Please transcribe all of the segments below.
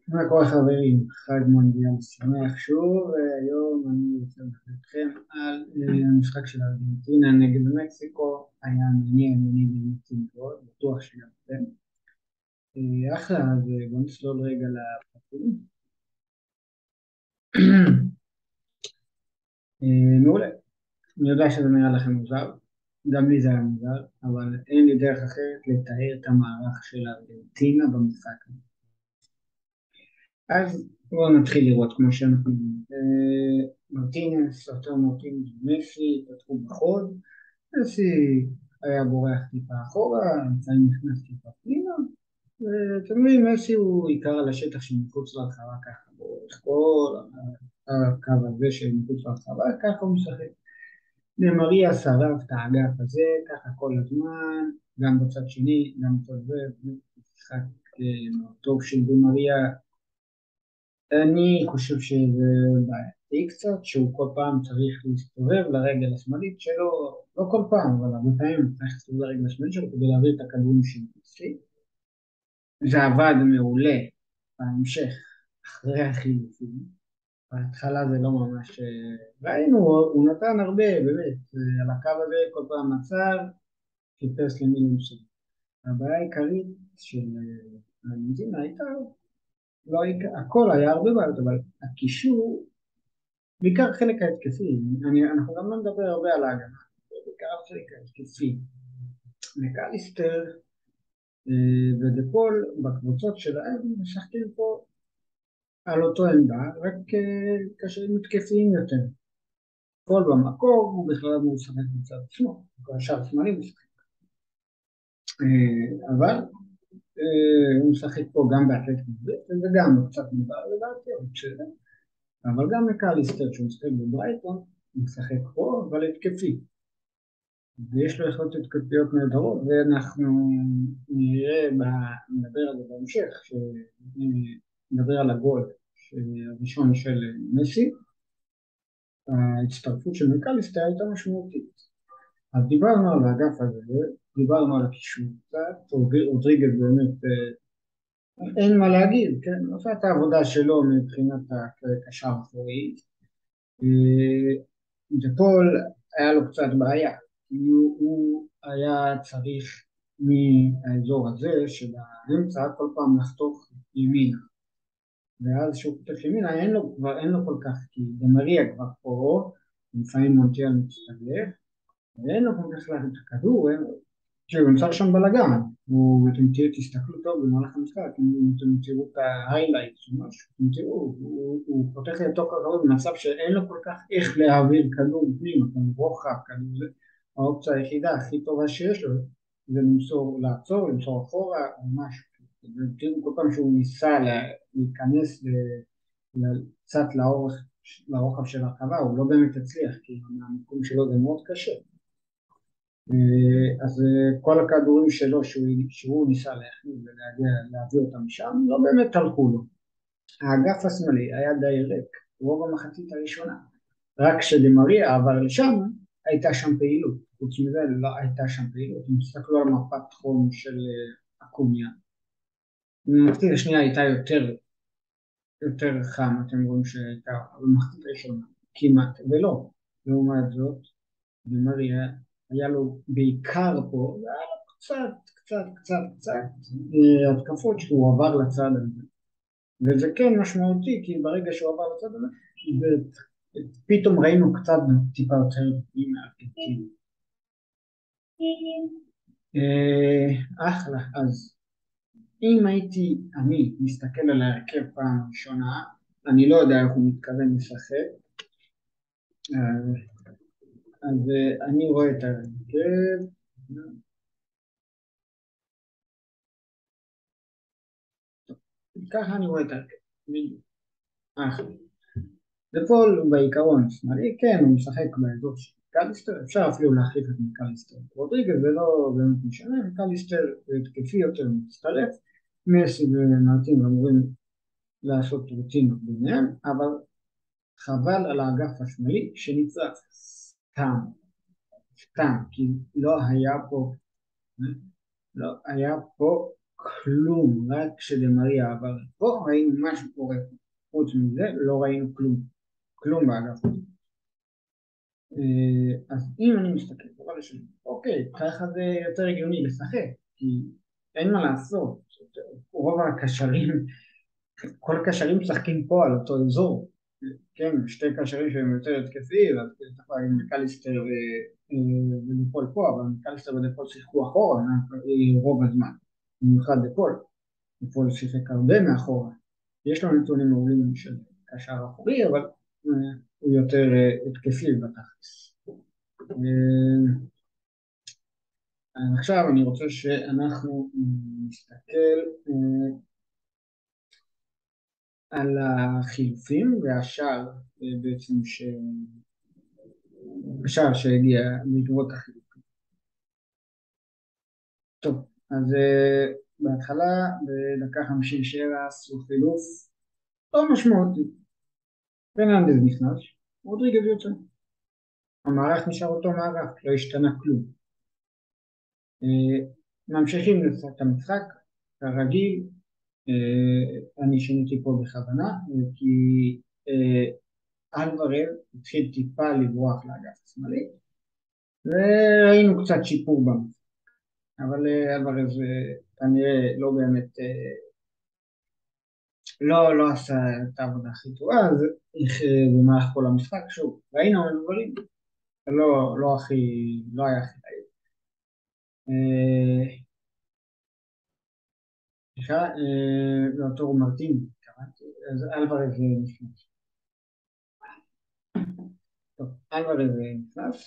מה קורה חברים? חג מונדיאל שמח שוב, והיום אני רוצה לדבר איתכם על המשחק של ארגנטינה נגד מקסיקו. היה מעניין, אני באמת מאוד, בטוח שגם אתם. אחלה, אז בואו נצלול רגע לפרטים. מעולה. אני יודע שזה נראה לכם מוזר, גם לי זה היה מוזר, אבל אין לי דרך אחרת לתאר את המערך של ארגנטינה במשחק הזה. אז בואו נתחיל לראות כמו שאנחנו מרטינס, אותו מרטינס ומסי, פתחו בחוד, מסי היה בורח טיפה אחורה, אמצעים נכנס טיפה פנימה, ותמיד מסי הוא עיקר על השטח שמחוץ לרחבה ככה, בורח כל הקו הזה שמחוץ לרחבה, ככה הוא משחק. ומריה שרף את האגף הזה, ככה כל הזמן, גם בצד שני, גם בצד זה, משחק מאוד טוב של דמריה. אני חושב שזה בעייתי קצת, שהוא כל פעם צריך להסתובב לרגל השמאלית שלו, לא כל פעם, אבל הרבה פעמים צריך להסתובב לרגל השמאלית שלו כדי להעביר את הכדורים שמתפסים. זה עבד מעולה בהמשך, אחרי החילופים. בהתחלה זה לא ממש... ראינו, הוא נתן הרבה, באמת, על הקו הזה כל פעם עצר, חיפש למי למשל. הבעיה העיקרית של ארגנטינה הייתה לא, הכל היה הרבה בעיות, אבל הקישור, בעיקר חלק ההתקפי, אנחנו גם לא נדבר הרבה על ההגנה, בעיקר חלק ההתקפי. מקליסטר ודפול בקבוצות שלהם משחקים פה על אותו עמדה, רק קשרים התקפיים יותר. כל במקור הוא בכלל אמור לשחק בצד שמאל, כל השאר שמאלי משחק. אבל הוא משחק פה גם באתלטיקה וגם קצת מובן לדעתי, אבל בסדר. אבל גם מקליסטר שהוא משחק בברייטון, הוא משחק פה, אבל התקפי. ויש לו יכולות התקפיות נהדרות, ואנחנו נדבר על זה בהמשך, שנדבר על הגול הראשון של מסי, ההצטרפות של מקליסטר הייתה משמעותית. אז דיברנו על האגף הזה, דיברנו על הקישור קצת, רודריגז באמת אין מה להגיד, כן? הוא עושה את העבודה שלו מבחינת הקשר האחורי. דפול היה לו קצת בעיה, כי הוא היה צריך מהאזור הזה של האמצע כל פעם לחתוך ימינה, ואז שהוא חותך ימינה כבר אין לו כל כך, כי דמריה כבר פה, לפעמים מונטיאל מצטרף, ואין לו כל כך להביא את הכדור, כאילו הוא נמצא שם בלגן, אתם תסתכלו טוב במהלך המשחק, אם אתם תראו את ההיילייט או משהו, אתם תראו, הוא פותח לתוך הרחוב במצב שאין לו כל כך איך להעביר כדור פנימה, רוחב, כדור זה, האופציה היחידה הכי טובה שיש לו, זה לעצור, למסור אחורה או משהו, ותראו כל פעם שהוא ניסה להיכנס קצת לרוחב של הרחבה, הוא לא באמת הצליח, כי המקום שלו זה מאוד קשה. אז כל הכדורים שלו שהוא ניסה להכניס ולהביא אותם משם לא באמת הלכו לו. האגף השמאלי היה די ריק רוב המחצית הראשונה, רק כשדמריה עבר לשם הייתה שם פעילות, חוץ מזה לא הייתה שם פעילות. אם תסתכלו על מפת חום של אקוניה, במחצית השנייה הייתה יותר חם, אתם רואים שהייתה במחצית הראשונה כמעט, ולא, לעומת זאת דמריה היה לו בעיקר פה, והיה לו קצת התקפות שהוא עבר לצד הזה, וזה כן משמעותי, כי ברגע שהוא עבר לצד הזה פתאום ראינו קצת טיפה יותר מהאפקטיבי. אחלה. אז אם אני מסתכל על ההרכב פעם ראשונה, אני לא יודע איך הוא מתכוון לשחק, אז אני רואה את ההרכב, ככה אני רואה את ההרכב, בדיוק. דפול בעיקרון שמאלי, כן, הוא משחק באזור של מקליסטר, אפשר אפילו להחליף את מקליסטר. רודריגז זה לא באמת משנה, מקליסטר התקפי יותר מצטרף, מסי ומרטין אמורים לעשות רוטינות ביניהם, אבל חבל על האגף השמאלי שנצרף סתם, כי לא היה פה כלום, רק כשדמריה עבר פה ראינו משהו קורה פה. חוץ מזה לא ראינו כלום, כלום באגף. אז אם אני מסתכל דבר ראשון, אוקיי, ככה זה יותר הגיוני לשחק, כי אין מה לעשות, רוב הקשרים, כל הקשרים משחקים פה על אותו אזור, כן, שתי קשרים שהם יותר התקפיים, אז צריך להגיד מקליסטר ודפול פה, אבל מקליסטר ודפול שיחקו אחורה רוב הזמן, במיוחד דפול שיחק הרבה מאחורה, יש לו נתונים מעולים של קשר אחורי, אבל הוא יותר התקפי בתכלס. עכשיו אני רוצה שאנחנו נסתכל על החילופים והשער בעצם השער שהגיע בעקבות החילופים. טוב, אז בהתחלה בדקה 57 עשו חילוף לא משמעותי. פרננדז נכנס, רודריגז יוצא. המערך נשאר אותו מערך, לא השתנה כלום. ממשיכים את המשחק, כרגיל, אני שיניתי פה בכוונה, כי אלוורז התחיל טיפה לברוח לאגף השמאלי, וראינו קצת שיפור במשחק, אבל אלוורז כנראה לא באמת, לא עשה את העבודה הכי טובה, אז במהלך כל המשחק, שוב, ראינו דברים, לא היה הכי טעים. סליחה, לאותו מרטין, אז אלוורז נכנס. טוב, אלוורז נכנס,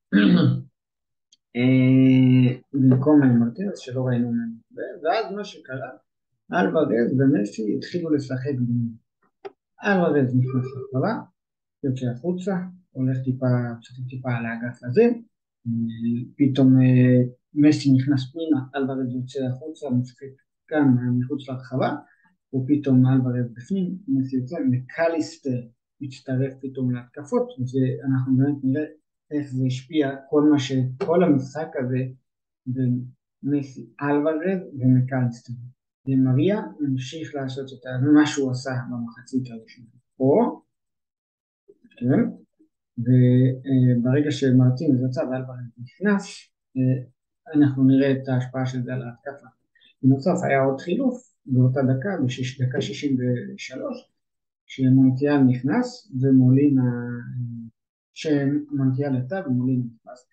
במקום מרטינס שלא ראינו ממנו, ואז מה שקרה, אלוורז ומסי התחילו לשחק ביניהם. אלוורז נכנס לחברה, יוצא החוצה, הולך טיפה על האגף הזה, פתאום מסי נכנס פנימה, אלוורז יוצא החוצה, משחק כאן מחוץ לרחבה, ופתאום אלוורז בפנים, מסי יוצא, מקליסטר מצטרף פתאום להתקפות, ואנחנו באמת נראה איך זה השפיע כל המשחק הזה בין מסי, אלוורז ומקליסטר. ומריה המשיך לעשות את מה שהוא עשה במחצית הראשונה. פה, כן, וברגע שמרטינז יצא ואלוורז נכנס, אנחנו נראה את ההשפעה של זה על ההתקפה. בנוסף היה עוד חילוף באותה דקה, בדקה 63, שמונטיאל נכנס ומולינה, שמונטיאל יצא ומולינה נכנס.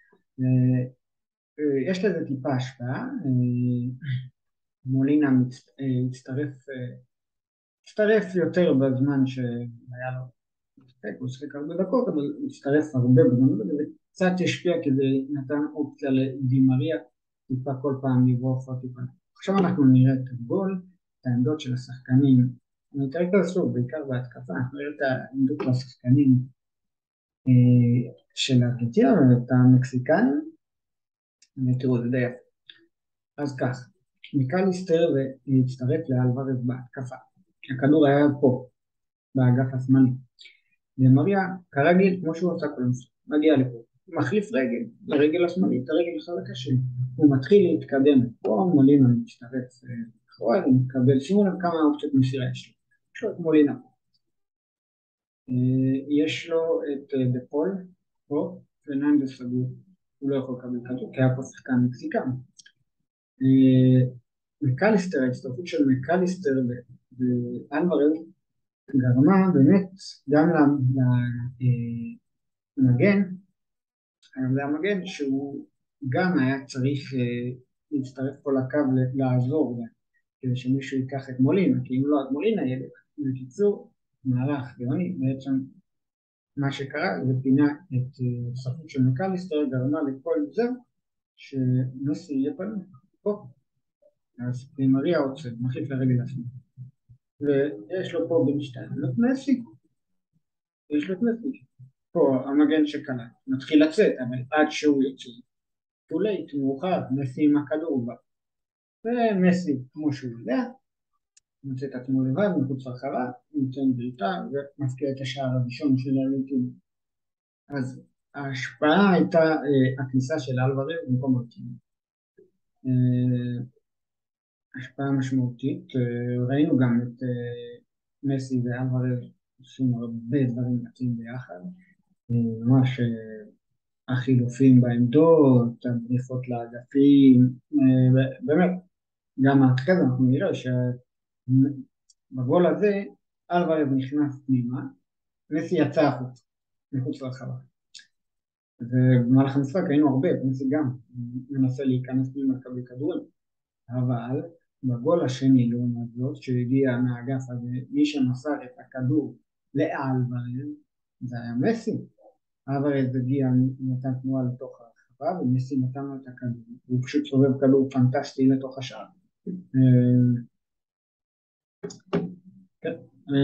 יש לזה טיפה השפעה, מולינה הצטרף יותר בזמן שהיה לו, הוא שחק הרבה דקות, אבל הוא הצטרף הרבה בזמן, וזה קצת השפיע כדי נתן אופציה לדימריה, טיפה כל פעם לברוח או טיפה. עכשיו אנחנו נראה את הגול, את העמדות של השחקנים, אני אתראה את הסוף, בעיקר בהתקפה, אנחנו נראה את העמדות של השחקנים של ארגנטינה ואת המקסיקנים, ותראו זה די יפה. אז כך, מקליסטר והצטרף לאלוורז בהתקפה, הכדור היה פה, באגף השמאלי, ומריה כרגיל, כמו שהוא עושה כל משחק, מגיע לפה, מחליף רגל, לרגל השמאלית, הרגל החזקה שלו, הוא מתחיל להתקדם פה, מולינה מצטרף אחורה, הוא מקבל, שימו לב כמה אופציות מסירה יש לו את מולינה פה, יש לו את דפול פה, פרננדס סגור, הוא לא יכול לקבל כדור, כי היה פה שחקן מקסיקן. מקליסטר, ההצטרפות של מקליסטר ואלוורז גרמה באמת גם למגן שהוא גם היה צריך להצטרף פה לקו לעזור כדי שמישהו ייקח את מולינה, כי אם לא את מולינה ילך. בקיצור, מהלך גאוני, בעצם מה שקרה זה פינה את הצטרפות של מקליסטר, גרמה לכל זה שמסי יהיה פנוי פה, אז מריה עוצר, מחליף לרגל השני, ויש לו פה בין שתיים, מסי, יש לו את מסי, פה המגן שקנה, מתחיל לצאת, אבל עד שהוא יוצא, too late, מאוחר, מסי עם הכדור בה, ומסי כמו שהוא יודע, מוצא את עצמו לבד, מחוץ לרחבה, נותן בריטה ומפקיע את השער הראשון של הארגנטינה. אז ההשפעה הייתה הכניסה של אלוורז במקום מרטינז. השפעה משמעותית. ראינו גם את מסי ואלוורז עושים הרבה דברים יפים ביחד. ממש החילופים בעמדות, הבריחות לאגפים, באמת, גם אחרי זה אנחנו נראה שבגול הזה אלוורז נכנס פנימה, מסי יצא החוץ, מחוץ לרחבה. ובמהלך המשחק היינו הרבה, מסי גם מנסה להיכנס פנימה לקבל כדורים, אבל בגול השני לעומת זאת שהגיע מהאגף הזה, מי שמסר את הכדור לאלוורז זה היה מסי. אלוורז הגיע, נתן תנועה לתוך הרחבה ומסי נתן לו את הכדור, הוא פשוט סובב כדור פנטסטי לתוך השער. כן.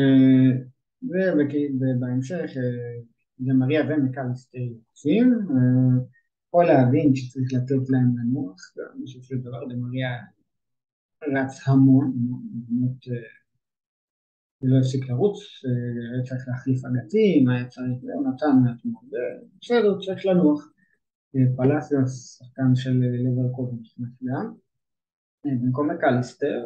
ובהמשך די מריה ומקליסטר יוצאים, או להבין שצריך לתת להם לנוח, בשביל של דבר די מריה רץ המון, באמת לא הפסיק לרוץ, היה צריך להחליף אגפים, היה צריך, הוא נתן מעצמו, בסדר, צריך לנוח. פלסיוס, שחקן של ליברפול נכנס גם, במקום מקליסטר,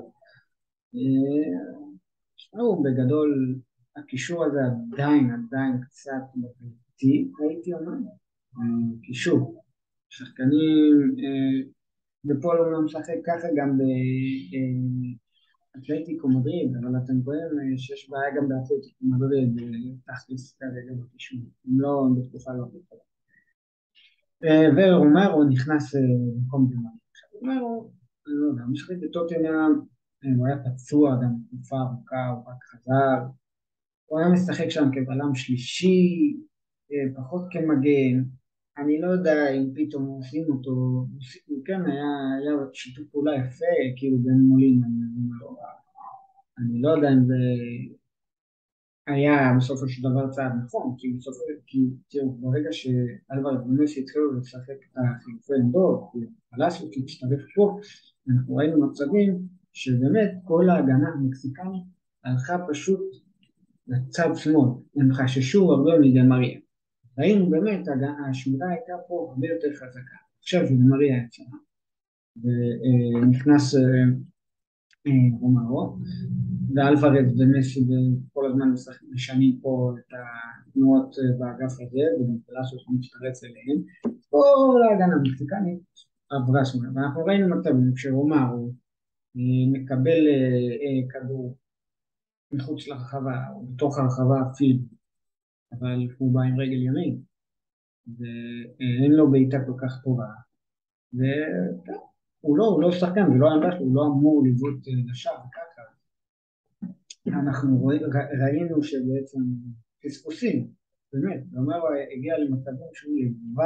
הוא בגדול, הקישור הזה עדיין קצת בבלתי, הייתי אומר, קישור, שחקנים, בפועל הוא לא משחק ככה גם באתלטיקו מדריד, אבל אתם רואים שיש בעיה גם באתלטיקו מדריד, תכלס כרגע בקישור, אם לא בתקופה לא טובה. ורומרו נכנס במקום דמרי. רומרו, אני לא יודע, משחק בטוטנהאם, הוא היה פצוע גם תקופה ארוכה, הוא רק חזר, הוא היה משחק שם כבלם שלישי, פחות כמגן, אני לא יודע אם פתאום עושים אותו, הוא כן היה שיתוף פעולה יפה, כאילו בין מולין, אני לא יודע אם זה היה בסופו של דבר צעד נכון, כי תראו, ברגע שאלוורז ומסי התחילו לשחק את החילופי עמדות, פלאסיו שהצטרף פה, אנחנו ראינו מצבים שבאמת כל ההגנה המקסיקנית הלכה פשוט לצד שמאל, הם חששו הרבה מדי מריה. ראינו באמת, השמירה הייתה פה הרבה יותר חזקה. עכשיו זה מריה יצאה, ונכנס רומרו, ואלוורז ומסי כל הזמן משנים פה את התנועות באגף הזה, וגם פלאסיו שמצטרף אליהם. כל ההגנה המקסיקנית עברה שמאלה, ואנחנו ראינו מצבים כשרומרו מקבל כדור מחוץ לרחבה, או בתוך הרחבה אפילו, אבל הוא בא עם רגל ימין, ואין לו בעיטה כל כך טובה, הוא לא שחקן, זה לא העמדה שלו, הוא לא אמור לבעוט לשער ככה. אנחנו ראינו שבעצם פספוסים, באמת, רומרו הגיע למצבים שהוא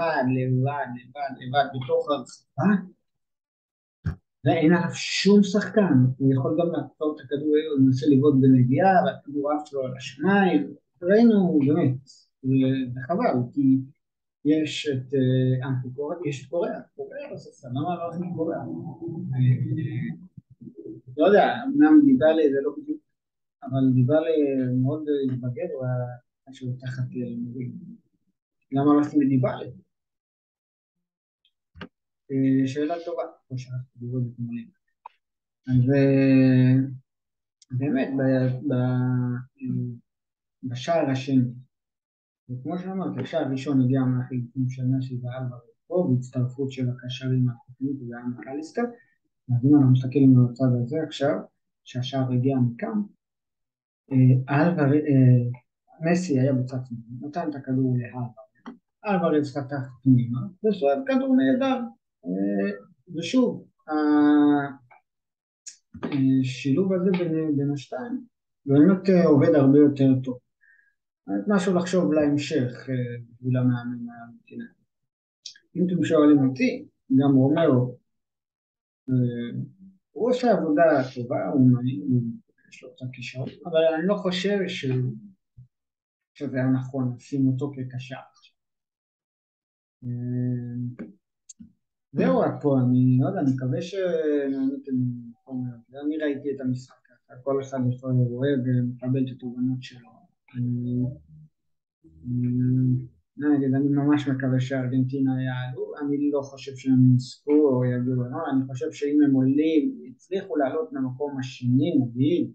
לבד בתוך הרחבה, ואין עליו שום שחקן, הוא יכול גם לעצור את הכדור, הוא מנסה לבעוט בנגיעה, והכדור עף לו על השמיים, ראינו באמת, זה חבל, כי יש את אנטי-קוריאה, יש את קוריאה בספסל, למה לא הכי קוריאה? לא יודע, אמנם דיבאלה זה לא בדיוק, אבל דיבאלה מאוד התבגר, שהוא תחת מורים. למה לא הכי דיבאלה? שאלה טובה, כמו שאנחנו דיברו בתמולים. אז באמת, בשער השני, וכמו שאמרת, השער הראשון הגיע מהחילופים של מסי ואלוורז פה, בהצטרפות של הקשרים התקנית והיה מקליסטר, אז אם אנחנו מסתכלים על הצד הזה עכשיו, שהשער הגיע מכאן, מסי היה בצד שמאל, נתן את הכדור לאלוורז, אלוורז חתך פנימה, וסועד כדור נהדר, ושוב, השילוב הזה בין השתיים באמת עובד הרבה יותר טוב. משהו לחשוב להמשך בשביל המאמן המתינה. אם אתם שואלים אותי, גם רומרו, הוא עושה עבודה טובה, יש לו קצת כישרון, אבל אני לא חושב שזה היה נכון לשים אותו כקשר. זהו רק פה, אני לא יודע, אני מקווה שנהניתם חומר, אני ראיתי את המשחק ככה, כל אחד יכול רואה ומקבל את התובנות שלו. אני ממש מקווה שארגנטינה יעלו, אני לא חושב שהם יזכו או יגיעו, אני חושב שאם הם עולים הצליחו לעלות למקום השני נגיד,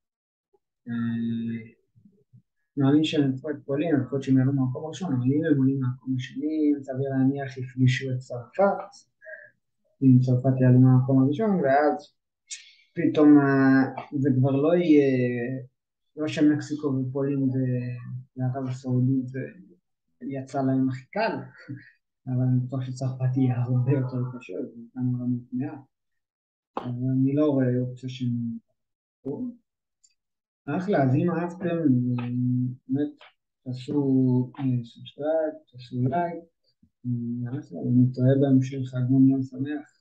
מאמין שהם ינצחו את פולין, יכול להיות שהם יעלו מהמקום הראשון, אבל אם הם עולים מהמקום השני, סביר להניח יפגישו את צרפת, אם צרפת יעלו מהמקום הראשון, ואז פתאום זה כבר לא יהיה, לא שמקסיקו ופולין וערב הסעודית זה יצא להם הכי קל, אבל אני בטוח שצרפת יהיה הרבה יותר קשה, זה כמה רמות מעט, אבל אני לא רואה אופציה שהם יפגעו. אחלה, אז אם אהבתם, באמת תעשו סובסקרייב, תעשו לייק, אחלה, ונתראה בהמשך, חג יום שמח.